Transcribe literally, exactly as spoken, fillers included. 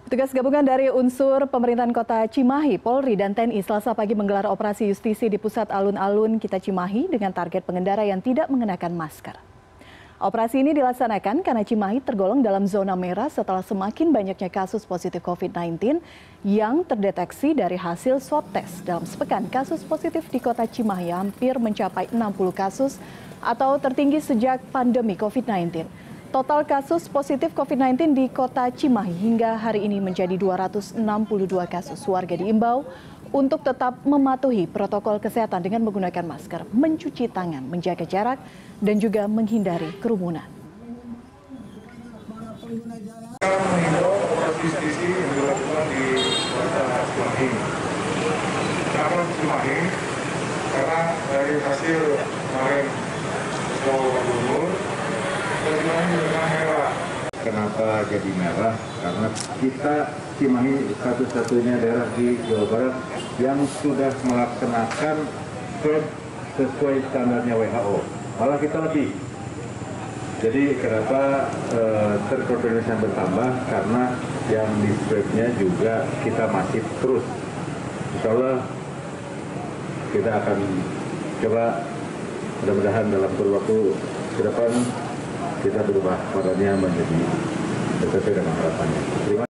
Petugas gabungan dari unsur pemerintahan Kota Cimahi, Polri, dan T N I Selasa pagi menggelar operasi justisi di pusat alun-alun Kita Cimahi dengan target pengendara yang tidak mengenakan masker. Operasi ini dilaksanakan karena Cimahi tergolong dalam zona merah setelah semakin banyaknya kasus positif covid sembilan belas yang terdeteksi dari hasil swab test. Dalam sepekan, kasus positif di Kota Cimahi hampir mencapai enam puluh kasus atau tertinggi sejak pandemi covid sembilan belas. Total kasus positif covid sembilan belas di Kota Cimahi hingga hari ini menjadi dua ratus enam puluh dua kasus. Warga diimbau untuk tetap mematuhi protokol kesehatan dengan menggunakan masker, mencuci tangan, menjaga jarak, dan juga menghindari kerumunan. Mengimbau operasi justisi yang dilakukan di Kota Cimahi. Kenapa Cimahi? Karena dari hasil kemarin Jawa Gubernur, Cimahi memang merah. Kenapa jadi merah? Karena kita Cimahi satu-satunya daerah di Jawa Barat yang sudah melaksanakan swab sesuai standarnya W H O. Malah kita lebih. Jadi kenapa eh, terkoordinasi yang bertambah? Karena yang di swabnya juga kita masih terus. Insya Allah kita akan coba, mudah-mudahan dalam kurun waktu ke depan kita berubah warnanya menjadi sesuai dengan harapannya. Terima